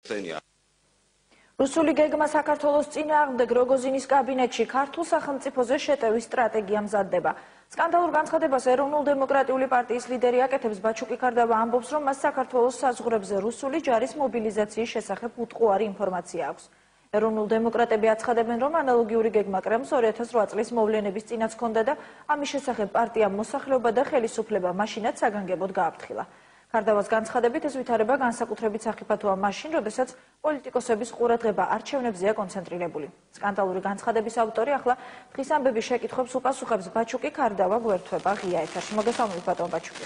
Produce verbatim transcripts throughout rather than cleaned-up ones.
რუსული გეგმა საქართველოს წინააღმდეგ როგოზინის კაბინეტში ქართულ სახელმწიფოზე შეტევის სტრატეგია მზადდება. სკანდალურ განცხადებას ეროვნულ დემოკრატიული პარტიის ლიდერი აკეთებს. ბაჩუკი ქარდავა ამბობს, რომ მას საქართველოს საზღვრებზე რუსული ჯარის მობილიზაციის შესახებ უტყუარი ინფორმაცია აქვს. ეროვნულ დემოკრატები აცხადებენ, რომ ანალოგიური გეგმა კრემლს ორი ათას რვა წლის მოვლენების წინაც ჰქონდა და ამის შესახებ პარტიამ მოსახლეობა და ხელისუფლება მაშინაც საგანგებოდ გააფრთხილა. ქარდავას განცხადებით ეს ვითარება განსაკუთრებით სახიფათოა მაშინ, როდესაც პოლიტიკოსების ყურადღება არჩევნებზეა კონცენტრირებული. სკანდალური განცხადების ავტორი ახლა დღის ამბების შეკითხვებს უპასუხებს. ბაჩუკი ქარდავა გვერდთვება ღია ეთერში. მოგესალმებით ბატონ ბაჩუკი.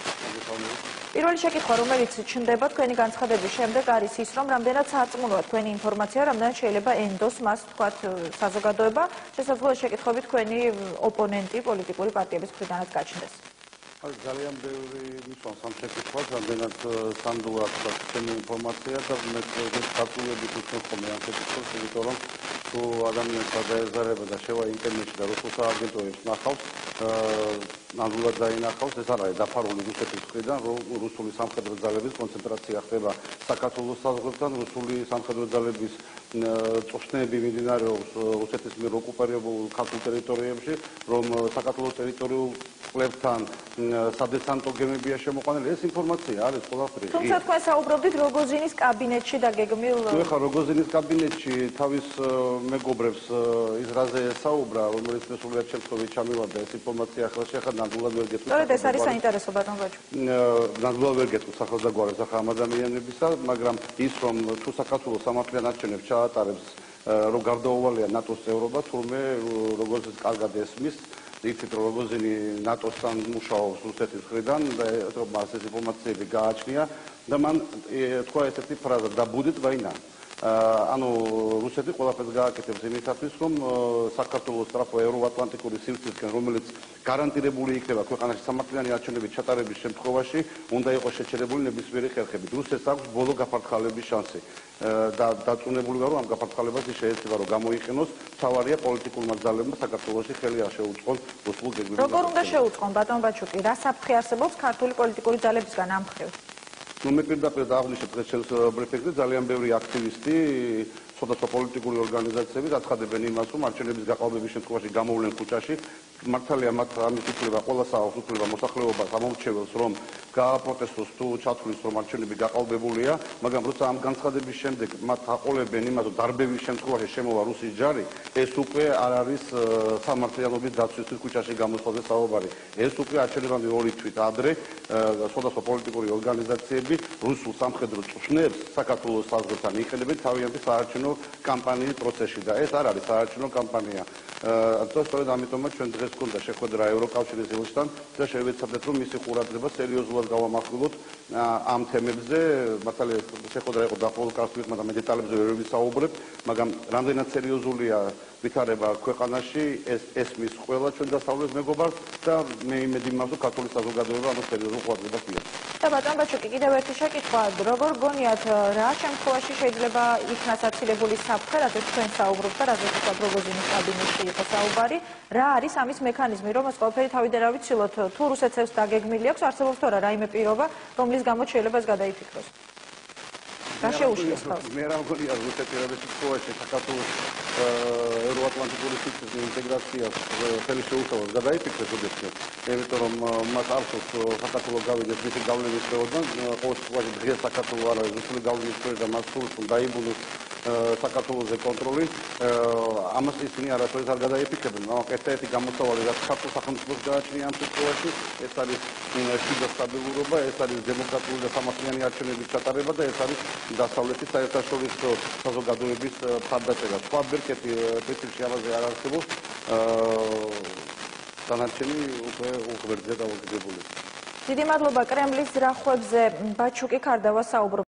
პირველი შეკითხვა, რომელიც ჩნდება თქვენი განცხადების შემდეგ, არის ის, რომ რამდენად სარწმუნოა თქვენი ინფორმაცია, რამდენად შეიძლება ენდოს მას თქვათ საზოგადოება, შესაძლოა შეკითხვები თქვენი ოპონენტი პოლიტიკური პარტიების მხრიდანაც გაჩნდეს. ძალიან ბევრი მისვამს ამ შეკითხვას, რამდენად სანდუა თქვენი ინფორმაცია და მე გასაგებია თქვენ ხოლმე ამ შეკითხვას, იმიტომ რომ თუ ადამიანს გადაეზარება და შევა ინტერნეტში და რუსულ სააგენტოებს ნახავს, ნამდვილად დაინახავს, ეს არ არის დაფარული რუსეთის მხრიდან, რომ რუსული სამხედრო ძალების კონცენტრაცია ხდება საქართველოს საზღვრებთან, რუსული სამხედრო ძალების წვრთნები მიმდინარეობს რუსეთის მიერ ოკუპირებულ ქართულ ტერიტორიებში, რომ საქართველოს ტერიტორიულ კლებთან სადესანტო გემებია შემოყვანილი, ეს ინფორმაცია არის ყველაფერი. თუმცა თქვენ საუბრობდით როგოზინის კაბინეტში დაგეგმილ. თუ ეხლა როგოზინის კაბინეტში თავის მეგობრებს ის რაზე ესაუბრა, რომელიც სრულიად შემთხვევით ჩამივარდა ეს ინფორმაცია ახლა შეხა ნამდვილად ვერ გეტყვით. სწორედ ეს არის საინტერესო ბატონ ბაჩუკი. ნამდვილად ვერ გეტყვით სახელმწიფოებს ახლა ამ ადამიანებისა, მაგრამ ის რომ თუ საქართველოს სამართლიან არჩევნებს ჩაატარებს, რომ გარდაუვალია ნატოს წევრობა, თურმე როგოზინს კარგად ესმის. იცით რომ როგოზინი ნატოსთან მუშაობს რუსეთის მხრიდან და რომ მას ეს ინფორმაციები გააჩნია და მან თქვა ესეთი ფრაზა დაბუდეთ ვაინა. ანუ რუსეთი ყველაფერს გააკეთებს იმისათვის, რომ საქართველოს სწრაფო ევროატლანტიკური სივრცისკენ, რომელიც გარანტირებული იქნება ქვეყანაში სამართლიანი არჩევნების ჩატარების შემთხვევაში, უნდა იყოს შეჩერებული ნებისმიერი ხერხებით. რუსეთს აქვს ბოლო გაფართხალების შანსი და დაწუნებული ვარ, რომ ამ გაფართხალებას ის შეეცდება, რომ გამოიყენოს. თავარია პოლიტიკურმა ძალებმა საქართველოში ხელი არ შეუწყონ რუსულ გეგმებს. როგორ უნდა შეუწყონ ბატონ ბაჩუკი? რა საფრთხე არსებობს ქართული პოლიტიკური ძალებისგან ამ მხრივ? ნუ მე პირდაპირ დააღვნიშნე დღეს ჩემს ბრიფინგზე ძალიან ბევრი აქტივისტი სხვადასხვა პოლიტიკური ორგანიზაციები აცხადებენ იმას, რომ არჩევნების გაყალბების შემთხვევაში გამოვლენ ქუჩაში. მართალია მათ ამის უფლება ყველას აქვს უფლება მოსახლეობას ამორჩეველს, რომ გააპროტესტოს თუ ჩათვლის, რომ არჩევნები გაყალბებულია, მაგრამ როცა ამ განცხადების შემდეგ მათ აყოლებენ იმას, რომ დარბევის შემთხვევაში შემოვა რუსის ჯარი, ეს უკვე არ არის სამართლიანობის დაცვისთვის ქუჩაში გამოსვლაზე საუბარი. ეს უკვე არჩევნებამდე ორი თვით ადრე სხვადასხვა პოლიტიკური ორგანიზაციები რუსულ სამხედრო წვრთნებს საქართველოს საზღვრებთან იყენებენ თავიანთი საარჩევნო კამპანიის პროცესში და ეს არ არის საარჩევნო კამპანია. და სწორედ ამიტომაც ჩვენ დღეს გვქონდა შეხვედრა ევროკავშირის ელჩთან და შევეცადეთ, რომ მისი ყურადღება სერიოზულად გავამახვილოთ ამ თემებზე. მართალია შეხვედრა იყო დაყოლ კასტვით, მაგრამ მე დეტალებზე ვერ ვისაუბრებ, მაგრამ რამდენად სერიოზულია ვითარება ქვეყანაში, ეს ესმის ყველა ჩვენ დასავლეთ მეგობარს და მე იმედი მაქვს, რომ ქართული საზოგადოება ამას სერიოზულ ყურადღებას მიაქვს. და ბატონ ბაჩუკი, კიდევ ერთი შეკითხვა, როგორ გონიათ რა შემთხვევაში შეიძლება იქნას აცილებული საფრთხე, რაზეც თქვენ საუბრობთ და რაზეც თქვა როგოზინის კაბინეტში იყო საუბარი, რა არის ამის მექანიზმი, რომ ეს ყველაფერი თავიდან არ ვიცილოთ, თუ რუსეთს ეს დაგეგმილი აქვს, არსებობს თუ არა რაიმე პირობა, რომლის გამო შეიძლება ეს გადაიფიქროს? რა შეუშლის თავს? მე რა მგონია რუსეთი რა შემთხვევაში საქართველოს ევროატლანტიკური სივრცის ინტეგრაციას ხელი შეუშალოს გადაიფიქროს ოდესმე. იმიტომ რომ მას არსოს საქართველოს გავიდეს მისი გავლენის სფეროდან, ყოველ შემთხვევაში დღეს საქართველოს არ არის რუსული გავლენის სფერო და მას სურს რომ დაიბუნოს საქართველოზე კონტროლი. ამას ისინი არასოდეს არ გადაიფიქრებენ, მაგრამ ერთ-ერთი გამოსავალი რაც ქართულ სახელმწიფოს გააჩნია ამ შემთხვევაში, ეს არის შიდა სტაბილურობა, ეს არის დემოკრატიული და სამართლიანი არჩევნების ჩატარება და ეს არის დასავლეთის საერთაშორისო საზოგადოების მხარდაჭერა. სხვა ბერკეტი პრინციპში ამაზე არ არსებობს. დანარჩენი უკვე უღბერდზე დამოკიდებულია. დიდი მადლობა კრემლის ძრახვებზე ბაჩუკი ქარდავა საუბრობს.